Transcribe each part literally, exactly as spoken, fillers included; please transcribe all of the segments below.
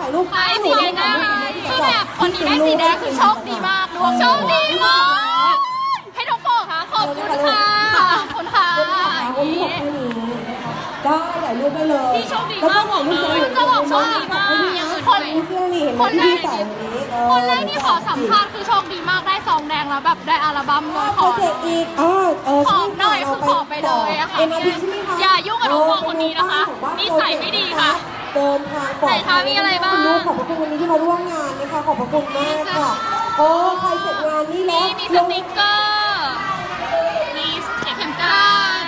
ายรูปได้สีแดงนะคือแบบคนนี้ได้สีแดงคือโชคดีมากดวงโชคดีมากให้น้องโฟค่ะขอบคุณค่ะขอบคุณค่ะวันนี้บอกแค่นี้ได้ถ่ายรูปได้เลยพี่โชคดีมากบอกเลยจะบอกโชคดีมากคนคนแรกคนแรกที่ขอสัมภาษณ์คือโชคดีมากได้ซองแดงแล้วแบบได้อัลบั้มเลยขออีกเออเออขอหน่อยคือขอไปเลยอะค่ะอย่ายุ่งกับน้องโฟคนนี้นะคะนิสัยไม่ดีค่ะเดินทางปลอดภัยมีอะไรบ้างขอบพระคุณวันนี้ที่มาร่วมงานนะคะขอบพระคุณมากค่ะโอ้ใครเสร็จงานนี่แล้วมีสติ๊กเกอร์มีเข็มกลัด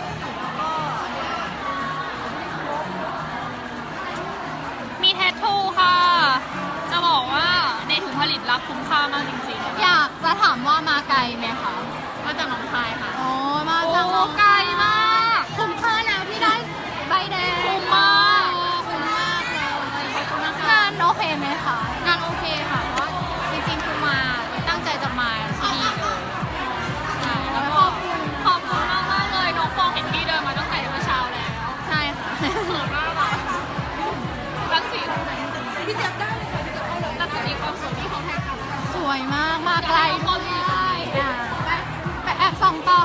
มีแทททูค่ะจะบอกว่าในถุงผลิตลับคุ้มค่ามากจริงๆอยากจะถามว่ามาไกลไหมคะมาจากหนองคายค่ะโอ้มาจากหนองคายมากคุ้มค่าแล้วที่ได้ใบแดงคุ้มมากคุ้มมากเลยงานโอเคไหมคะงานโอเคค่ะเพราะจริงๆคือมาตั้งใจจะมาที่นี่เลยแล้วขอบคุณขอบคุณมากมากเลยน้องฟองเห็นพี่เดินมาตั้งแต่เมื่อเช้าแล้วใช่ค่ะสวยมากค่ะรังสีพี่เจ็บได้เลยค่ะพี่เจ็บได้เลยรังสีความสวยที่เขาแทนกันสวยมากมาไกลด้วยไปแอบส่องต่อ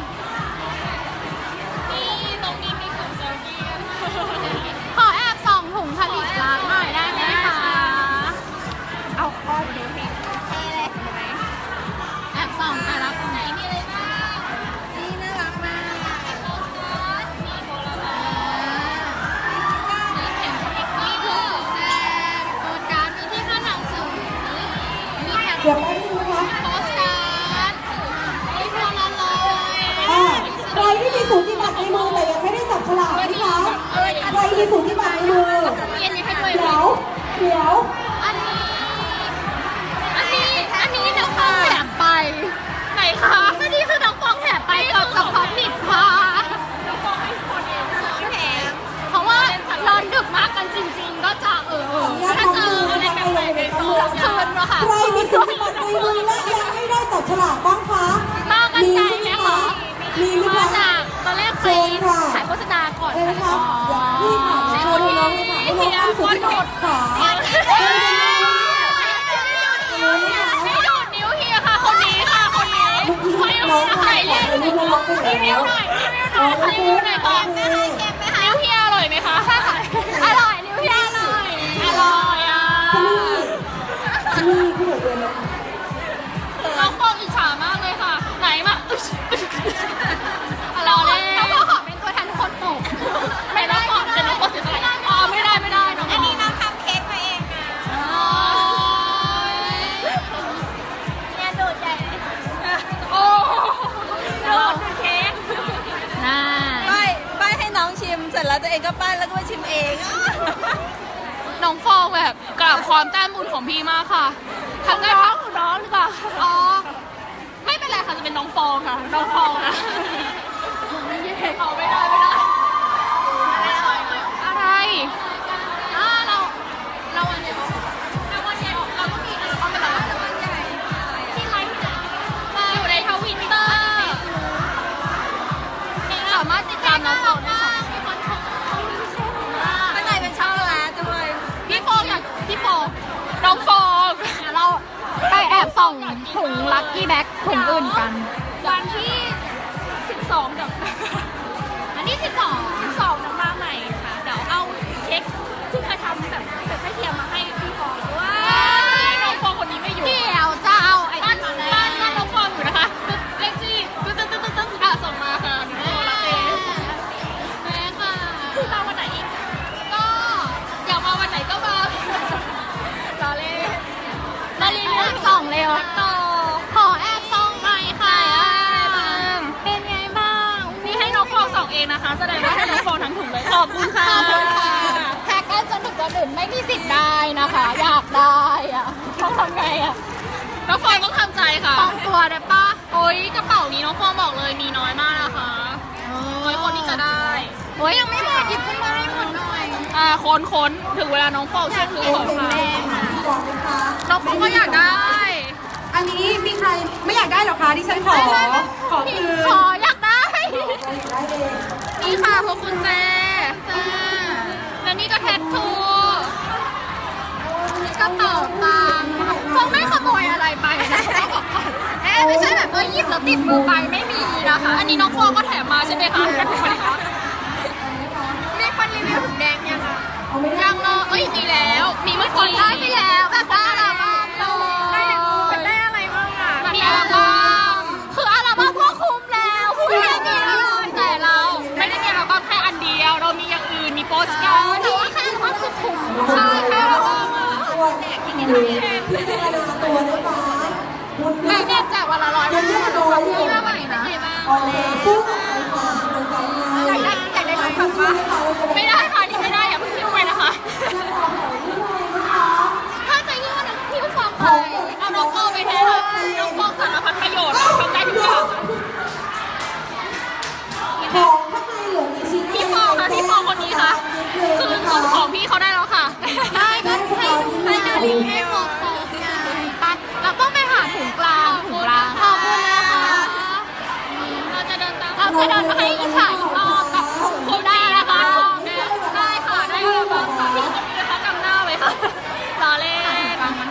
นี่ตรงนี้มีกลุ่มเซลฟี่ขอแอบส่องถุงผลิตลับหน่อยได้ไหมคะเอาข้อดูสิแอบส่องแต่ละคนไหนมีอะไรบ้างนี่น่ารักมากมีโทรศัพท์มีเข็มมีเครื่องแซ่บโปรการ์ดมีที่ขั้นหนังสือมีแผ่นโปสการ์ดมีพวงละลอยใครที่มีสูติบัตรในมือแต่ยังไม่ได้จับฉลากนะคะใครมีสูติบัตรในมือเดี๋ยวเดี๋ยวอันนี้อันนี้อันนี้น้องฟองแถมไปไหนคะอันนี้คือน้องฟองแถมไปกับกับพร้อมนิดค่ะน้องฟองให้คนเองแถมเพราะว่านอนดึกมากกันจริงๆก็จะเออถ้าเจออะไรแปลกๆในโซนคืนนะคะใครมีสูติบัตรในมือและยังไม่ได้จับฉลากบ้างคะมากันใจไหมคะมีมาจากตอนแรกไปถ่ายโฆษณาก่อนนะคะนี่ค่ะโชว์น้องเลยค่ะให้น้องสูติบัตรขาไม่โดดนิ้วเฮียค่ะคนนี้ค่ะคนนี้น้องถ่ายเล่นนิ้วหน่อยนิ้วหน่อยนิ้วหน่อยก่อนนิ้วเฮียอร่อยไหมคะใช่ค่ะอร่อยนิ้วเฮียอร่อยอร่อยอ่ะที่นี่ที่ไหนเรียนนะน้องฟองอิจฉามากเลยค่ะไหนมาเราเล่นน้องฟองขอเป็นตัวแทนทุกคนปลูกไม่ได้ก่อนจะน้องฟองเสียสละอ๋อไม่ได้ไม่ได้น้องอันนี้น้องทำเค้กมาเองค่ะเนี่ยดูดใหญ่โอ้ดูดเค้กน่าป้ายป้ายให้น้องชิมเสร็จแล้วตัวเองก็ป้ายแล้วก็มาชิมเองน้องฟองแบบกราบความแต้มบุญของพี่มากค่ะทำได้น้องน้องหรือเปล่าอ๋อไม่เป็นไรค่ะจะเป็นน้องฟองค่ะน้องฟองนะเอาไม่ได้ไม่ได้อะไรอ่าเราเราวันเดียวเราวันเดียวเราก็มีเราเป็นอะไรที่ไลฟ์อยู่ในทวิตเตอร์สามารถติดตามน้องฟองได้สองข้างในเป็นช็อกโกแลตด้วยพี่ฟองอยากพี่ฟองน้องฟองเราไปแอบส่องถุงลัคกี้แบ็คถุงอื่นกันวันที่สิบสองเดี๋ยวอันนี้สิบสองสิบสองมาใหม่ค่ะเดี๋ยวเอาเค้กที่เคยทำแบบแบบให้เทียมมาให้พี่ฟองด้วยน้องฟองคนนี้ไม่อยู่เดี๋ยวจะเอาไอ้บ้านบ้านบ้านน้องฟองอยู่นะคะเลขที่ตึ๊ดตึ๊ดตึ๊ดตึ๊ดตึ๊ดค่ะส่งมาค่ะนิโคลัสเองแม่ค่ะมาวันไหนอีกก็อยากมาวันไหนก็มารอเล่นรอเล่นแอบส่องเร็วต่อขอแอบส่องหน่อยค่ะเป็นไงบ้างนี่ให้น้องฟองส่องเองนะคะแสดงว่าให้น้องฟองทั้งถุงเลยขอบคุณค่ะแพ็กกันจนถึงจะดื่มไม่มีสิทธิ์ได้นะคะอยากได้อะต้องทำไงอะน้องฟองต้องทำใจค่ะต้องตัวได้ปะโอ้ยกระเป๋านี้น้องฟองบอกเลยมีน้อยมากนะคะโอ้ยคนนี้จะได้โอ้ยยังไม่หมดหยิบขึ้นมาให้หมดหน่อยอ่าค้นค้นถึงเวลาน้องฟองเชื่อถือของค่ะน้องฟองก็อยากได้อันนี้มีใครไม่อยากได้หรอคะที่ฉันขอขอคือขออยากได้นี่ค่ะพวกกุญแจจ้าแล้วนี่ก็แทททูกระเป๋าตังค์ฟองไม่ขโมยอะไรไปนะเอ๊ะไม่ใช่แบบเออหยิบแล้วติดมือไปไม่มีนะคะ อันนี้น้องฟองก็แถมมาใช่ไหมคะแถมมาเลยคะมีคนรีวิวถุงแดงยังคะยังเลยเอ้ยมีแล้วมีเมื่อกี้ได้ไปแล้วแบบได้อัลบั้มเลยได้อะไรบ้างอ่ะมีอัลบั้มคืออัลบั้มก็คุ้มแล้วคุ้มแล้วแต่เราไม่ได้มีอัลบั้มแค่อันเดียวเรามีอย่างอื่นมีโปสการ์ดแต่ว่าแค่อัลบั้มคือคุ้มใช่แค่อัลบั้มอ่ะแจกที่นี่ได้แค่พิจารณาตัวได้ไหมคุณแม่เนี่ยแจกวันละร้อยวันละร้อยนี่มาใหม่นะออนไลน์ซึ่งอะไรคะโดยการงานอยากได้อยากได้รถขับปะไม่ได้ค่ะนี่ไม่ได้อย่าเพิ่งทิ้งไปนะคะถ้าจะยื่นนะพี่ฟองไปเอาน้องฟองไปแทนน้องฟองสารพัดประโยชน์ทำได้ทุกอย่างของข้างในเหลือกี่ชิ้นพี่ฟองนะพี่ฟองคนนี้ค่ะคือส่งของพี่เขาได้แล้วค่ะได้ก็ให้ให้นาฬิกาฟองฟองไปเราต้องไปหาถุงกลางถุงกลางขอบคุณนะคะเราจะเดินตามเราจะเดินมาให้อีกค่ะอีกรอบกับคุณได้นะคะได้ค่ะได้เลยบ้างค่ะพี่คนนี้นะคะจำหน้าไว้ค่ะรอเล่น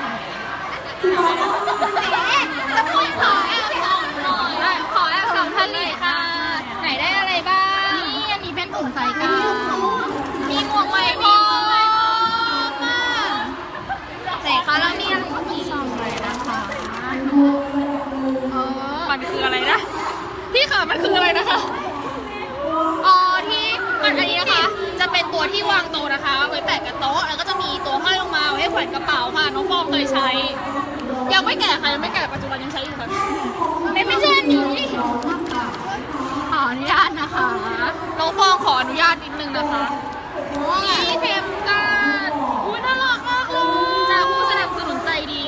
จะพูดขอแอบส่องหน่อยขอแอบส่องทะเลค่ะไหนได้อะไรบ้างนี่อันนี้เป็นถุงใส่กาวมีหมวกไหมพอมาไหนคะแล้วมีอะไรมีส่องเลยนะคะเออมันคืออะไรนะพี่ค่ะมันคืออะไรนะคะอ๋อที่มันอันนี้นะคะจะเป็นตัวที่วางโต๊ะนะคะไว้แปะกับโต๊ะแล้วก็จะมีตัวห้อยลงมาไว้ให้แขวนกระเป๋าค่ะน้องฟองเคยใช้ยังไม่แก่ค่ะยังไม่แก่ปัจจุบันยังใช้อยู่ค่ะไม่ไม่ใช่อันนี้ขออนุญาตนะคะน้องฟองขออนุญาตนิดนึงนะคะมีเทมการ์ดอุ้ยน่ารักมากเลยจากผู้สนับสนุนใจดี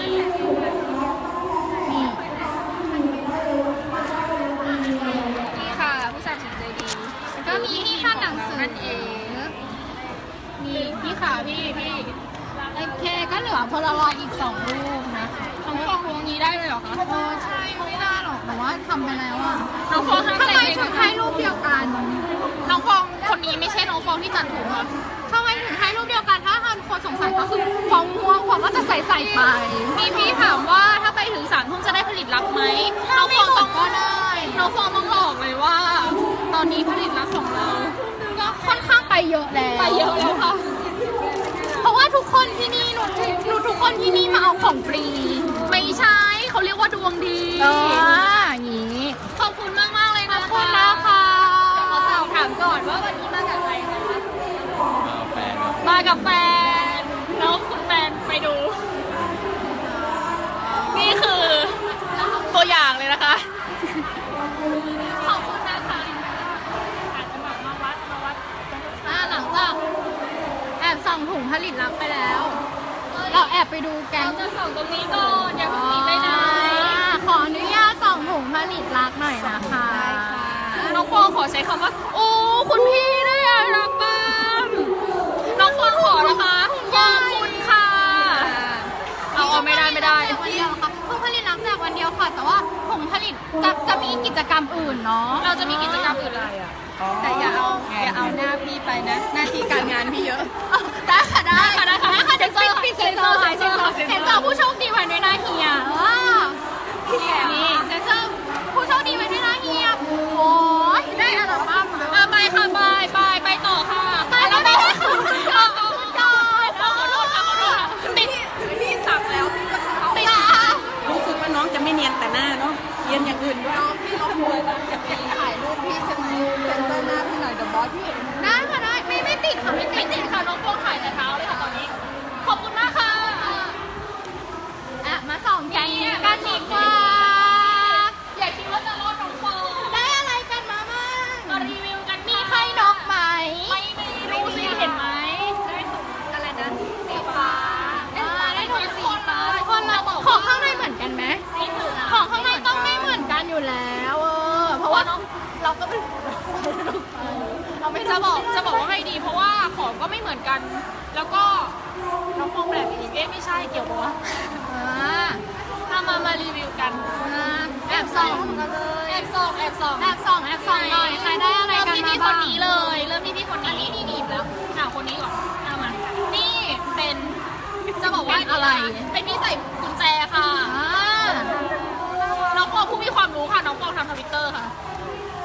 นี่นี่ค่ะผู้สนับสนุนใจดีก็มีที่ข้างหนังสือนั่นเองนี่พี่ค่ะพี่พี่โอเคก็เหลือพลารอยอีกสองรูปนะคะน้องฟองลงนี้ได้เลยเหรอคะเออใช่ไม่ได้หรอกแต่ว่าทำไปแล้วอ่ะน้องฟองทำไมถึงให้รูปเดียวกันน้องฟองคนนี้ไม่ใช่น้องฟองที่จัดถูกค่ะทำไมถึงให้รูปเดียวกันถ้าคนสงสัยก็คือฟองม่วงฟองก็จะใส่ใส่ไปพี่พี่ถามว่าถ้าไปถึงสามทุ่มจะได้ผลิตลับไหมน้องฟองต้องก็ได้น้องฟองต้องบอกเลยว่าตอนนี้ผลิตลับของเราก็ค่อนข้างไปเยอะแล้วไปเยอะแล้วค่ะเพราะว่าทุกคนที่นี่หนูหนูทุกคนที่นี่มาเอาของฟรีไม่ใช่เขาเรียกว่าดวงดีเอออย่างนี้ขอบคุณมากมากเลยนะคะขอบคุณนะคะขอสอบถามก่อนว่าวันนี้มากับใครนะคะมากับแฟนแล้วคุณแฟนไปดูนี่คือตัวอย่างเลยนะคะขอบคุณนะคะอาจจะแบบมาวัดมาวัดอ่าหลังจากแอบส่องถุงผลิตลับไปแล้วเราแอบไปดูแก๊งจะส่องตรงนี้ก่อนอย่าเพิ่งหนีไปไหนขออนุญาตส่องถุงผลิตลับหน่อยนะคะน้องฟองขอใช้คำว่าโอ้คุณพี่ได้อะรักบ้างน้องฟองขอนะคะขอบคุณค่ะเอาเอาไม่ได้ไม่ได้วันเดียวค่ะผงผลิตลับจากวันเดียวค่ะแต่ว่าผงผลิตจะจะมีกิจกรรมอื่นเนาะเราจะมีกิจกรรมอื่นอะไรอ่ะแต่อย่าเอาอย่าเอาหน้าพี่ไปนะหน้าที่การงานพี่เยอะได้ค่ะได้ค่ะได้ค่ะได้ค่ะเซ็นเซอร์เซ็นเซอร์เซ็นเซอร์เซ็นเซอร์ผู้โชคดีไว้ด้วยนะเฮียว้านี่เซ็นเซอร์ผู้โชคดีไว้ด้วยนะเฮียโอ้ยได้อัลบั้มมาไปค่ะไปไปไปต่อค่ะไปแล้วไปแล้วขอโทษค่ะขอโทษค่ะติดพี่สักแล้วพี่ก็จะเอาติดรู้สึกว่าน้องจะไม่เนียนแต่หน้าเนาะเนียนอย่างอื่นด้วยพี่ลองดูนะถ่ายรูปพี่เซ็นเซอร์หน้าพี่หน่อยเดี๋ยวบอสพี่ได้ค่ะได้ไม่ไม่ติดค่ะไม่ติดค่ะน้องโฟถ่ายแต่เท้าเลยค่ะตอนนี้ขอบคุณมากค่ะอ่ะมาส่องแกงกันดีกว่าอย่าคิดว่าจะรอดน้องโฟได้อะไรกันมาบ้างมารีวิวกันมีใครนกไหมไม่ไม่รู้สิเห็นไหมได้ถุงอะไรนะสีฟ้าได้ถุงสีฟ้าคนเราบอกของข้างในเหมือนกันไหมของข้างในต้องไม่เหมือนกันอยู่แล้วเออเพราะว่าเราก็เราไม่จะบอกจะบอกว่าไงดีเพราะว่าของก็ไม่เหมือนกันแล้วก็น้องฟองแบบอีกเอ๊ะไม่ใช่เกี่ยวกับว่าถ้ามามารีวิวกันแอบส่องแอบส่องแอบส่องแอบส่องแอบส่องหน่อยใครได้อะไรกันมาบ้างเริ่มที่พี่คนนี้เลยเริ่มที่พี่คนนี้นี่นี่หนีบแล้วอ่ะคนนี้ก่อนเอามานี่เป็นจะบอกว่าอะไร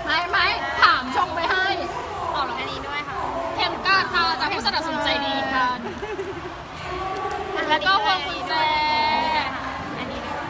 ไม่ไม่ถามชงไปให้ต่อหลังอันนี้ด้วยค่ะเข็มกาดค่ะจากผู้สนับสนุนใจดีกันแล้วก็พวงกุญแจอันนี้ด้วย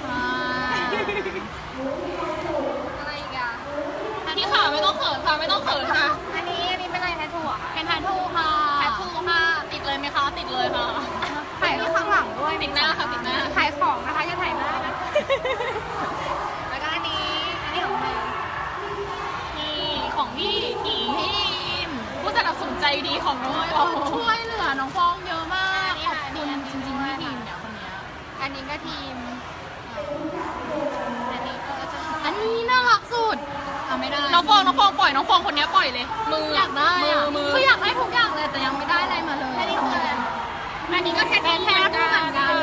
อะไรอีกอ่ะที่ขาไม่ต้องเขินค่ะไม่ต้องเขินค่ะอันนี้อันนี้เป็นอะไรแททูอ่ะเป็นแททูค่ะแททูค่ะติดเลยไหมคะติดเลยค่ะถ่ายข้างหลังด้วยติดหน้าค่ะติดหน้าถ่ายของนะคะอย่าถ่ายหน้านะแล้วก็อันนี้อันนี้ของใครนี่ของพี่กีพี่ผู้สนับสนุนใจดีของน้องฟองช่วยเหลือน้องฟองเยอะมากขอบคุณจริงๆพี่ทีมเนี่ยคนนี้อันนี้ก็ทีมอันนี้ก็จะอันนี้น่ารักสุดทำไม่ได้น้องฟองน้องฟองปล่อยน้องฟองคนนี้ปล่อยเลยมืออยากได้มือมือคืออยากได้ทุกอย่างเลยแต่ยังไม่ได้อะไรมาเลยอันนี้คืออะไรอันนี้ก็แค่แท้แท้เหมือนกัน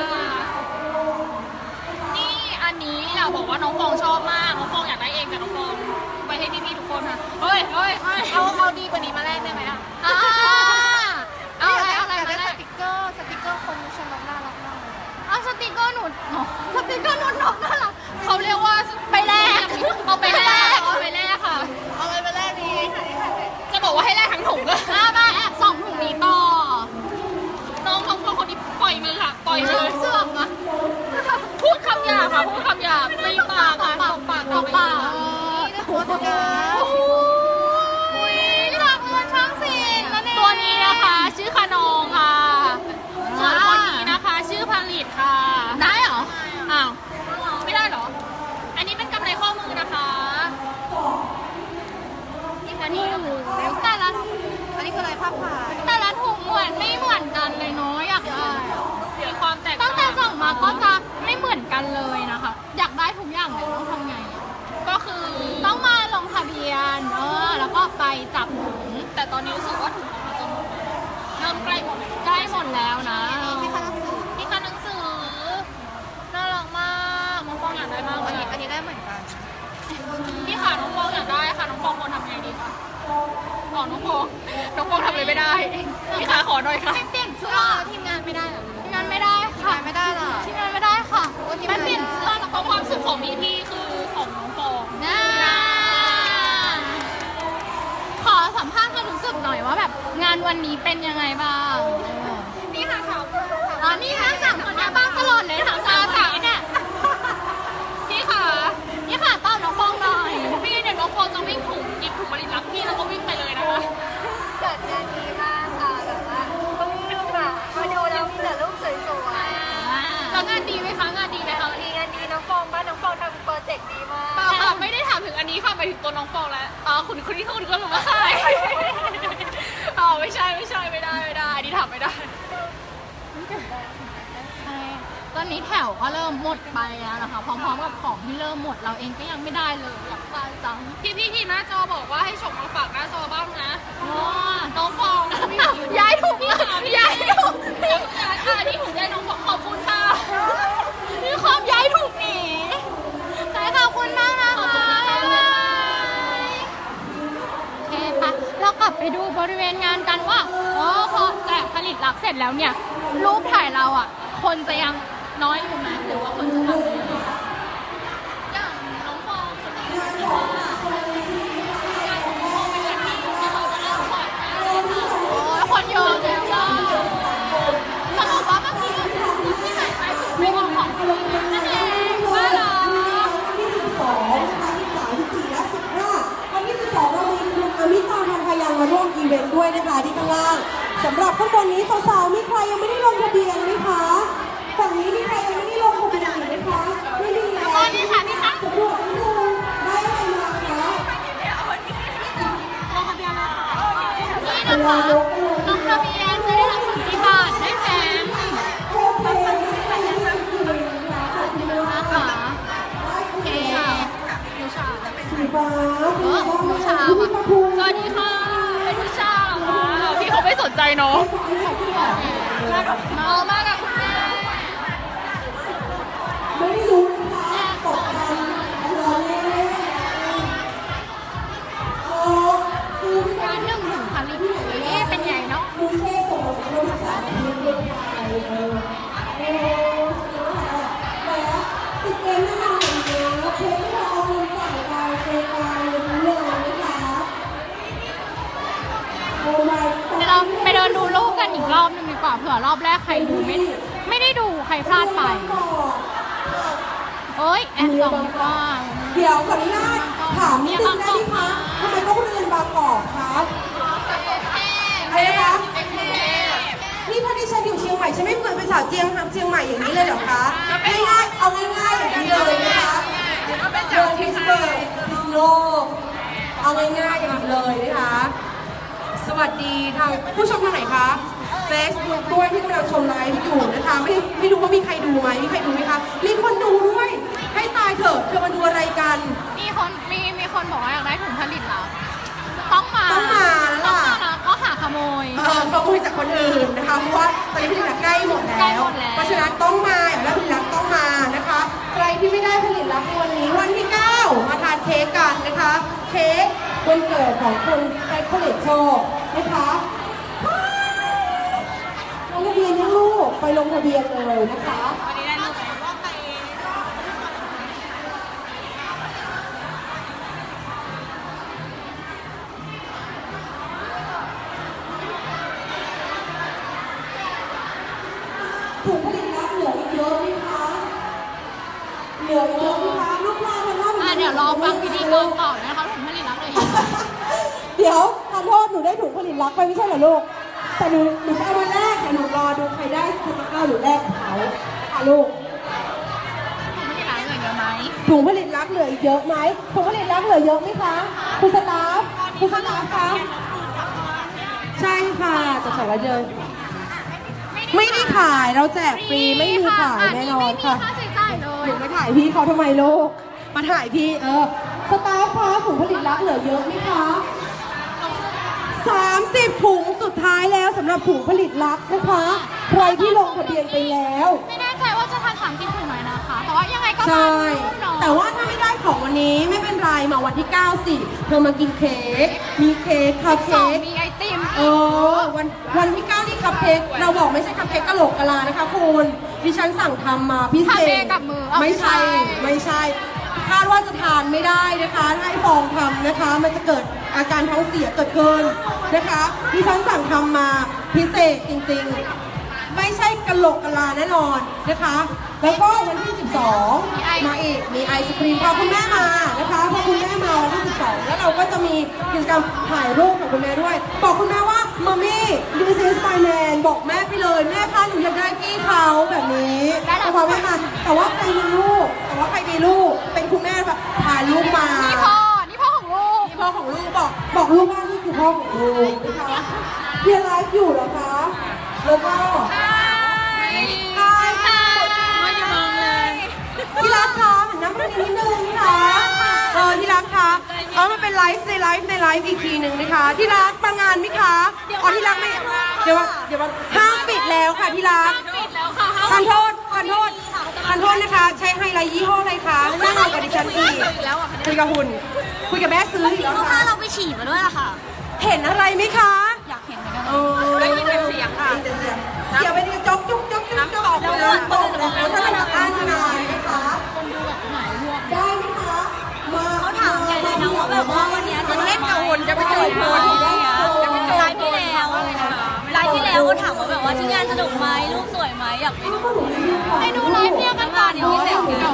นี่อันนี้อยากบอกว่าน้องฟองชอบมากน้องฟองอยากได้เองแต่น้องฟองไปให้พี่ๆทุกคนค่ะเฮ้ยเฮ้ยเอาเอาดีกว่านี้มาแลกได้ไหมอ่ะเอาอะไรเอาอะไรมาแลกสติกเกอร์สติกเกอร์คนชนกน่ารักมากเลยเอาสติกเกอร์หนุนสติกเกอร์หนุนนกน่ารักเขาเรียกว่าไปแลกเอาไปแลกเอาไปแลกค่ะเอาอะไรไปแลกดีจะบอกว่าให้แลกทั้งถุงเลยมาแอบสองถุงนี้ต่อน้องน้องฟองคนนี้ปล่อยมือค่ะปล่อยมือเสื่อมนะพูดคำหยาบค่ะพูดคำหยาบไม่ปากค่ะตบปากตบปากนี่โคตรจ้าอุ้ยจากเงินช่างศิลป์นั่นเองตัวนี้นะคะชื่อขนองค่ะส่วนคนนี้นะคะชื่อผลิตค่ะได้เหรออ้าวไม่ได้เหรออันนี้เป็นกำไรข้อมือนะคะอันนี้แต่ละอันนี้คืออะไรผ้าผ่าแต่ละถุงเหมือนไม่เหมือนกันเลยเนาะอยากได้มีความแตกต่างตั้งแต่สั่งมาก็จะไม่เหมือนกันเลยนะคะอยากได้ทุกอย่างเลยต้องทำไงก็คือต้องมาลงทะเบียนเออแล้วก็ไปจับถุงแต่ตอนนี้รู้สึกว่าถุงของเราจะหมดเริ่มใกล้หมดใกล้หมดแล้วนะที่คันหนังสือที่คันหนังสือน่ารักมากน้องฟองอยากได้มากเลยอันนี้ได้เหมือนกันพี่ขาน้องฟองอยากได้ค่ะน้องฟองควรทำไงดีคะขอน้องฟองน้องฟองทำอะไรไม่ได้พี่ขาขอหน่อยค่ะเปลี่ยนเสื้อทีมงานไม่ได้ทีมงานไม่ได้ค่ะไม่ได้หรอทีมงานไม่ได้ค่ะไม่เปลี่ยนเสื้อแล้วก็ความสุขของพี่พี่คือของน้องฟองนะขอสัมภาษณ์ความรู้สึกหน่อยว่าแบบงานวันนี้เป็นยังไงบ้างนี่ค่ะเขาอ๋อนี่ค่ะสั่งคนนี้บ้างตลอดเลยถามซาสาเนี่ยพี่ค่ะพี่ค่ะต้อนน้องฟองหน่อยพี่เดี๋ยวน้องฟองจะวิ่งถุงหยิบถุงบริลักพี่แล้วก็วิ่งไปเลยนะคะจัดงานดีมากค่ะแบบว่าปลื้มอ่ะมาดูแล้วมีแต่รูปสวยๆแล้วงานดีไหมคะงานดีไหมคะดีงานดีน้องฟองบ้านน้องฟองทำโปรเจกต์ดีมากค่ะไม่ได้ถามถึงอันนี้ค่ะไปถึงตัวน้องฟองแล้วอ๋อคุณคุณที่คุณก็รู้ว่าใช่อ๋อไม่ใช่ไม่ใช่ไม่ได้ไม่ได้อันนี้ถามไม่ได้ตอนนี้แถวก็เริ่มหมดไปแล้วนะคะพร้อมๆกับของที่เริ่มหมดเราเองก็ยังไม่ได้เลยอยากได้จังพี่พี่ที่หน้าจอบอกว่าให้ส่งมาฝากหน้าจอบ้างนะน้องฟองย้ายถูกย้ายถูกย้ายค่ะนี่ถูกย้ายน้องฟองขอบคุณค่ะนี่ความย้ายถูกหนีใช่ขอบคุณมากนะคะโอเคค่ะเรากลับไปดูบริเวณงานกันว่าอ๋อพอแจกผลิตลักษณ์เสร็จแล้วเนี่ยรูปถ่ายเราอ่ะคนจะยังน้อยอยู่ไหมหรือว่าคนจะทำอย่างน้องฟองคนนี้ที่ว่าการของน้องฟองเป็นอย่างที่ที่เราจะเล่าก่อนโอ้ยคนเยอะเลยว่าสรุปว่าเมื่อกี้ที่ไหนไปถึงไม่ของของนั่นเองว่าเหรอที่สิบสองนะคะที่สามที่สี่และสิบห้าวันที่สิบสองเรามีคุณอมิตาทันพยังมาร่วมอีเวนต์ด้วยนะคะที่ข้างล่างสำหรับข้างบนนี้สาวๆมีใครยังไม่ได้ลงทะเบียนไหมคะฝั่งนี้มีใครยังไม่ได้ลงทะเบียนไหมคะไม่มีแล้วก็นี่ค่ะนี่ค่ะสำรวจนิดนึงได้อะไรมาคะลงทะเบียนนะคะนี่นะคะลงทะเบียนจะได้รับสิทธิบัตรได้แถมโอเคนะคะโอเคนูชาสีฟ้าเออนูชาสวัสดีค่ะเป็นนูชาเหรอคะพี่เขาไม่สนใจเนาะเมามากับคุณแม่ไม่ได้รู้นะคะตกทันรอเล่นโอ้คือการหนึ่งถึงพันลิตรนี่เป็นไงเนาะดูเช่ส่งมาเป็นภาษาอังกฤษเป็นไทยเออโอ้แล้วติดเกมแน่นอนนะเพลงที่เราเอาเงินจ่ายไปเพลงไปเลยกันอีกรอบนึงดีกว่าเผื่อรอบแรกใครดูไม่ไม่ได้ดูใครพลาดไปเอ้ยแอบส่องดีกว่าเดี๋ยวขออนุญาตถามนิดนึงได้ไหมคะทำไมต้องเรียนบางกอกคะอะไรนะคะนี่ถ้าดิฉันอยู่เชียงใหม่ฉันไม่เหมือนเป็นสาวเจียงเชียงใหม่อย่างนี้เลยเหรอคะง่ายๆเอาง่ายๆอย่างนี้เลยนะคะเดินพิสเบิร์กพิสโลกเอาง่ายๆอย่างนี้เลยนะคะสวัสดีทางผู้ชมทางไหนคะเฟซบุ๊กด้วยที่กำลังชมไลฟ์อยู่นะคะไม่ไม่รู้ว่ามีใครดูไหมมีใครดูไหมคะมีคนดูด้วยให้ตายเถอะเธอมาดูอะไรกันมีคนมีมีคนบอกว่าอยากได้ถุงผลิตแล้วต้องมาต้องมาแล้วล่ะต้องมานะก็หาขโมยเออขโมยจากคนอื่นนะคะเพราะว่าตอนนี้ผลิตลักษณ์ใกล้หมดใกล้แล้วหมดแล้วเพราะฉะนั้นต้องมาแล้วผลิตลักษณ์ต้องมานะคะ ใครที่ไม่ได้ผลิตลักษณ์วันนี้วันที่เก้ามาทานเค้กกันนะคะเค้กวันเกิดของคนใครผลิตโชคนะคะลงทะเบียนยังลูกไปลงทะเบียนเลยนะคะถุงผลิตลักษณ์เหลืออีกเยอะไหมคะเหลืออีกเยอะไหมคะลูกปลาทำหน้าอ่ะเดี๋ยวรอฟังพิธีกรต่อนะคะถุงผลิตแล้วเลยเดี๋ยวขอโทษหนูได้ถุงผลิตลักษณ์ไปไม่ใช่เหรอลูกแต่หนูหนูจะเอาวันแรกเดี๋ยวหนูรอดูใครได้คุณตะกร้าหนูแรกเขาค่ะลูกถุงผลิตแล้วเหลือเยอะไหมถุงผลิตลักษณ์เหลืออีกเยอะไหมถุงผลิตลักษณ์เหลือเยอะไหมคะคุณสตาฟคุณสตาฟคะใช่ค่ะจะขายแล้วเดินไม่ได้ขายเราแจกฟรีไม่มีขายแน่นอนค่ะไม่มีค่าใช้จ่ายเลหยนูมาถ่ายพี่เขาทำไมลูกมาถ่ายพี่เออสตาฟคะถุงผลิตลักษณ์เหลือเยอะไหมคะสามสิบถุงสุดท้ายแล้วสำหรับถุงผลิตลักษณ์นะคะใครที่ลงทะเบียนไปแล้วไม่แน่ใจว่าจะทันสามสิบถุงไหมนะคะแต่ว่ายังไงก็ใช่เนาะแต่ว่าถ้าไม่ได้ของวันนี้ไม่เป็นไรมาวันที่เก้าสิเธอมากินเค้กมีเค้กคัพสองเค้กมีไอติมเออวันวันที่เก้านี่คัพเค้กเราบอกไม่ใช่คัพเค้กกะโหลกกะลานะคะคุณดิฉันสั่งทำมาพิเศทำเอษงกับมือเอาไม่ใช่ไม่ใช่ไม่ใช่คาดว่าจะทานไม่ได้นะคะถ้าให้ฟองทำนะคะ มันจะเกิดอาการท้องเสียเกิดขึ้นนะคะดิฉันสั่งทำมาพิเศษจริงๆ ไม่ใช่กะโหลกกะลาแน่นอนนะคะ แล้วก็วันที่สิบสองมาอีกมีไอศครีมพาคุณแม่มานะคะพาคุณแม่มาวันที่สิบสองแล้วเราก็จะมีกิจกรรมถ่ายรูปกับคุณแม่ด้วย บอกคุณแม่ว่ามัมมี่ this is my man บอกแม่ไปเลยแม่คะหนูอยากได้กี้เขาแบบนี้แต่พอแม่มาแต่ว่าใครมีลูกแต่ว่าใครมีลูกเป็นคุณแม่แบบถ่ายรูปมานี่พ่อนี่พ่อของลูกนี่พ่อของลูกบอกบอกลูกว่านี่คือพ่อของลูกนะคะเพียร์ไลฟ์อยู่เหรอคะแล้วก็ใช่ค่ะไม่ได้มองเลยที่รักคะหันหน้ามานิดนึงค่ะเออที่รักคะเออมันเป็นไลฟ์ในไลฟ์ในไลฟ์อีกทีหนึ่งนะคะที่รักมางานไหมคะอ๋อที่รักไม่เดี๋ยวว่าเดี๋ยวว่าห้างปิดแล้วค่ะที่รักปิดแล้วค่ะทานโทษทานโทษทานโทษนะคะใช้ไฮไลท์ยี่ห้ออะไรคะแน่นอนกับดิฉันอีกคุยกับหุ่นคุยกับแม่ซื้ออีกแล้วลูกค่ะค้าเราไปฉีดมาด้วยล่ะค่ะเห็นอะไรไหมคะอยากเห็นเหมือนกันเออได้ยินแต่เสียงค่ะเดี๋ยวไปดิจกจุกจุกจุกจุกแล้วก็ตกแล้วถ้าเราอ่านนานนะคะคนดูแบบไหนพวกได้ไหมคะมาเขาถามใหญ่เลยนะว่าแบบว่าวันนี้จะเล่นกับหุ่นจะไปเจอหุ่นจะไปเจอไลฟ์ที่แล้วไลฟ์ที่แล้วเขาถามว่าแบบว่าที่งานสนุกไหมรูปสวยไหมอยากไปดูไปดูไลฟ์เนี่ยกันก่อนเดี๋ยวพี่เสก